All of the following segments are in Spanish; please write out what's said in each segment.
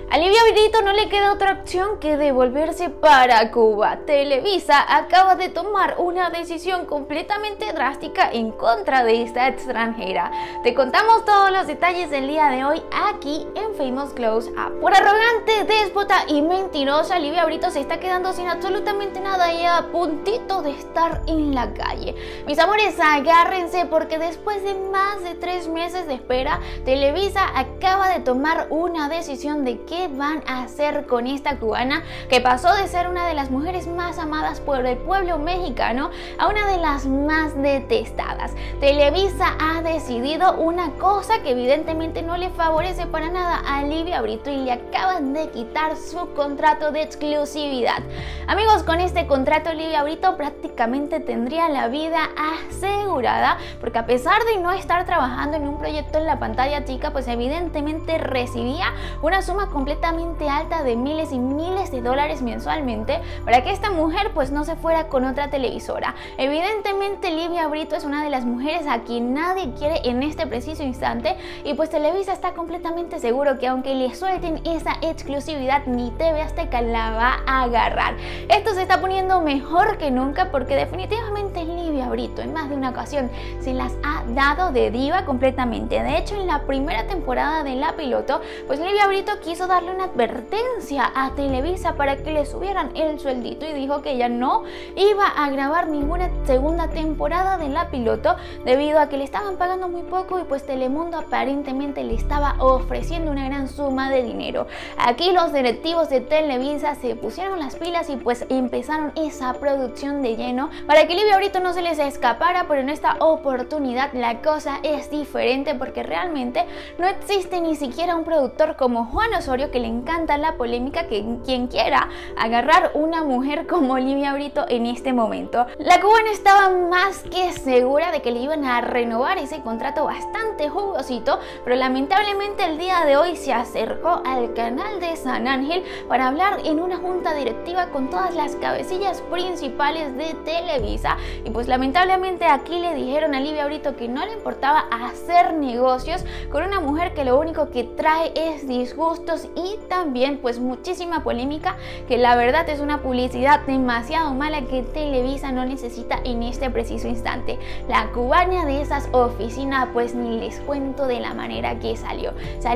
A Livia Brito no le queda otra opción que devolverse para Cuba. Televisa acaba de tomar una decisión completamente drástica en contra de esta extranjera. Te contamos todos los detalles del día de hoy aquí en Famous Close Up. Por arrogante, déspota y mentirosa, Livia Brito se está quedando sin absolutamente nada y a puntito de estar en la calle. Mis amores, agárrense porque después de más de 3 meses de espera, Televisa acaba de tomar una decisión de qué van a hacer con esta cubana que pasó de ser una de las mujeres más amadas por el pueblo mexicano a una de las más detestadas. Televisa ha decidido una cosa que evidentemente no le favorece para nada a Livia Brito y le acaban de quitar su contrato de exclusividad. Amigos, con este contrato Livia Brito prácticamente tendría la vida asegurada porque a pesar de no estar trabajando en un proyecto en la pantalla chica, pues evidentemente recibía una suma completamente alta de miles y miles de dólares mensualmente para que esta mujer pues no se fuera con otra televisora. Evidentemente Livia Brito es una de las mujeres a quien nadie quiere en este preciso instante y pues Televisa está completamente seguro que aunque le suelten esa exclusividad ni TV Azteca la va a agarrar. Esto se está poniendo mejor que nunca porque definitivamente Livia Brito en más de una ocasión se las ha dado de diva completamente. De hecho, en la primera temporada de La Piloto, pues Livia Brito quiso darle una advertencia a Televisa para que le subieran el sueldito y dijo que ella no iba a grabar ninguna segunda temporada de La Piloto debido a que le estaban pagando muy poco y pues Telemundo aparentemente le estaba ofreciendo una gran suma de dinero. Aquí los directivos de Televisa se pusieron las pilas y pues empezaron esa producción de lleno para que Livia Brito no se les escapara, pero en esta oportunidad la cosa es diferente porque realmente no existe ni siquiera un productor como Juan Osorio que le encanta la polémica, que quien quiera agarrar una mujer como Livia Brito en este momento. La cubana estaba más que segura de que le iban a renovar ese contrato bastante jugosito, pero lamentablemente el día de hoy se acercó al canal de San Ángel para hablar en una junta directiva con todas las cabecillas principales de Televisa y pues lamentablemente aquí le dijeron a Livia Brito que no le importaba hacer negocios con una mujer que lo único que trae es disgustos y también pues muchísima polémica, que la verdad es una publicidad demasiado mala que Televisa no necesita en este preciso instante. La cubana de esas oficinas pues ni les cuento de la manera que salió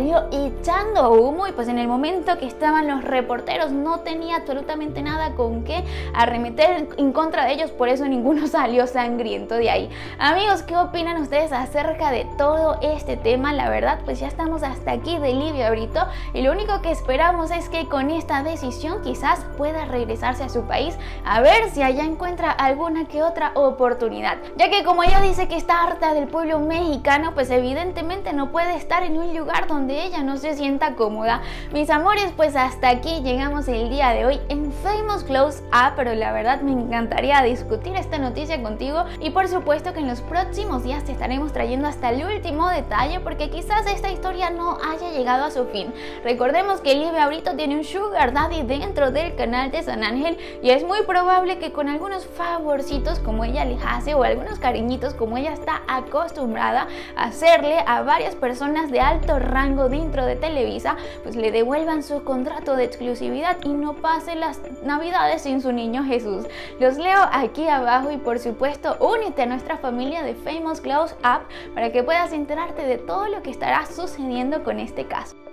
echando humo y pues en el momento que estaban los reporteros no tenía absolutamente nada con qué arremeter en contra de ellos, por eso ninguno salió sangriento de ahí. Amigos, ¿qué opinan ustedes acerca de todo este tema? La verdad pues ya estamos hasta aquí de Livia Brito y lo único que esperamos es que con esta decisión quizás pueda regresarse a su país a ver si allá encuentra alguna que otra oportunidad, ya que como ella dice que está harta del pueblo mexicano, pues evidentemente no puede estar en un lugar donde ella no se sienta cómoda. Mis amores, pues hasta aquí llegamos el día de hoy en Famous Close Up, pero la verdad me encantaría discutir esta noticia contigo y por supuesto que en los próximos días te estaremos trayendo hasta el último detalle porque quizás esta historia no haya llegado a su fin. Recordemos que Livia Brito tiene un sugar daddy dentro del canal de San Ángel y es muy probable que con algunos favorcitos como ella les hace o algunos cariñitos como ella está acostumbrada a hacerle a varias personas de alto rango dentro de Televisa, pues le devuelvan su contrato de exclusividad y no pase las navidades sin su niño Jesús. Los leo aquí abajo y por supuesto únete a nuestra familia de Famous Close Up para que puedas enterarte de todo lo que estará sucediendo con este caso.